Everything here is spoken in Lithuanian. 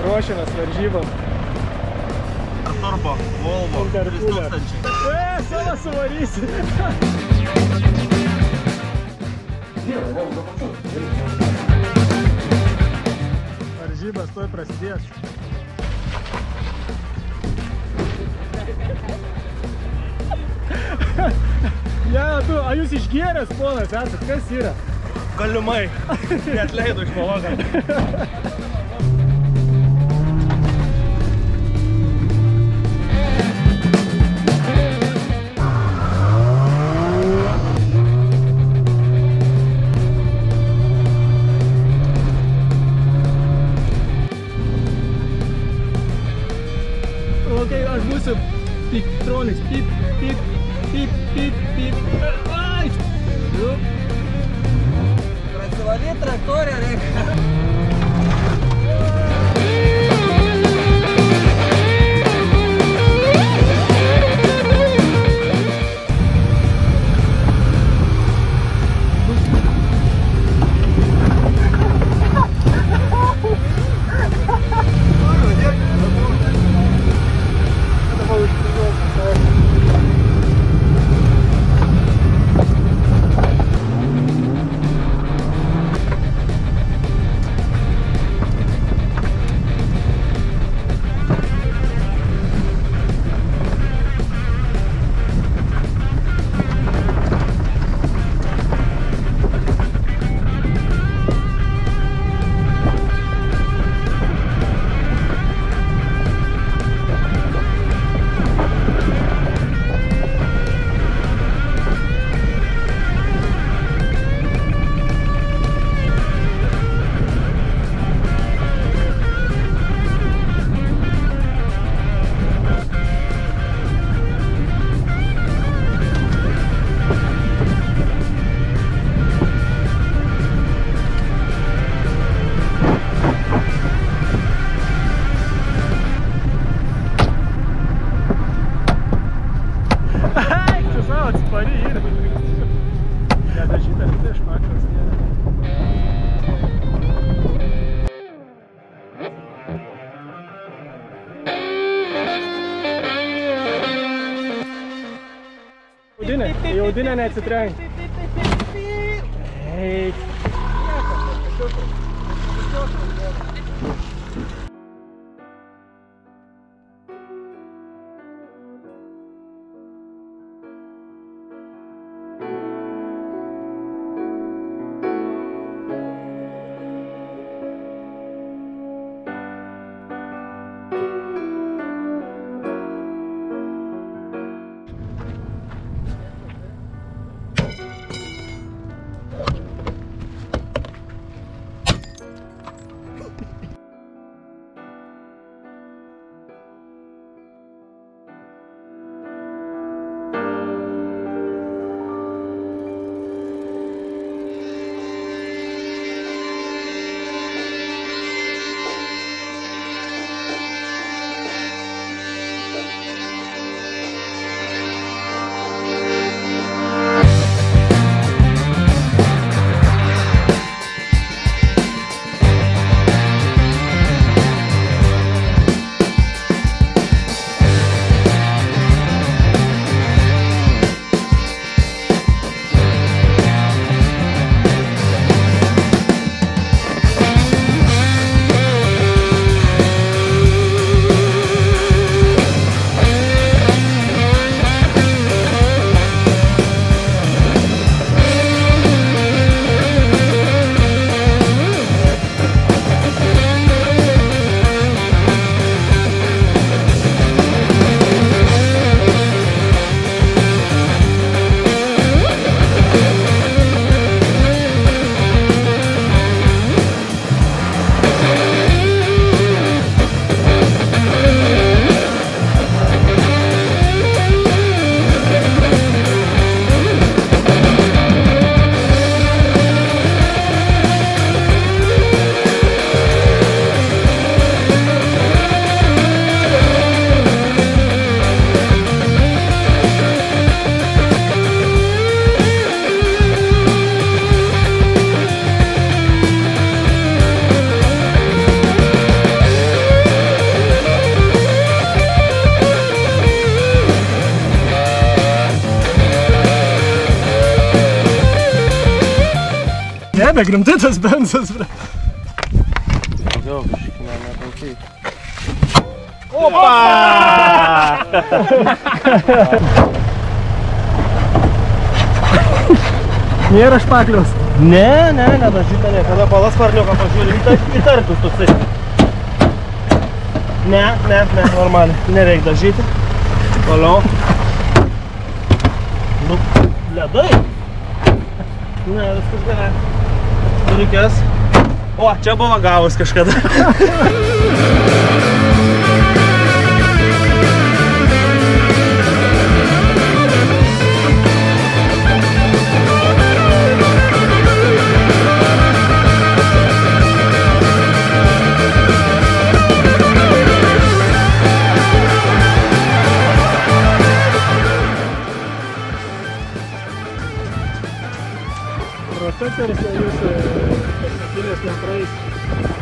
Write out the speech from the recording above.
ruošiamės varžybom. Turbo, Volvo, 3000. Savo suvarysi. Varžybas tuoj prasidės. A jūs išgėręs, ponas, esat, kas yra? Galimai, neatleido iš pavogą. Okay, aš būsiu Piktroniks, pip, pip, pip, pip, pip. Ai! Працевали тракторе, река. Jaudinė neatsitrenk. Eik. Kaip rimtai tas benzas, bre. Daugiau, biškai, ne, Opa! Nėra špaklios. Ne, nedažyta niekada. Palas varniuką pažiūrė, įtartus toksai. Ne, normaliai. Nereik dažyti. Toliau. Nu, ledai. Ne, viskas gerai. Reikės. O, čia buvo gavus kažkada. Protektorius jau jūsų pasakylės nepraeis.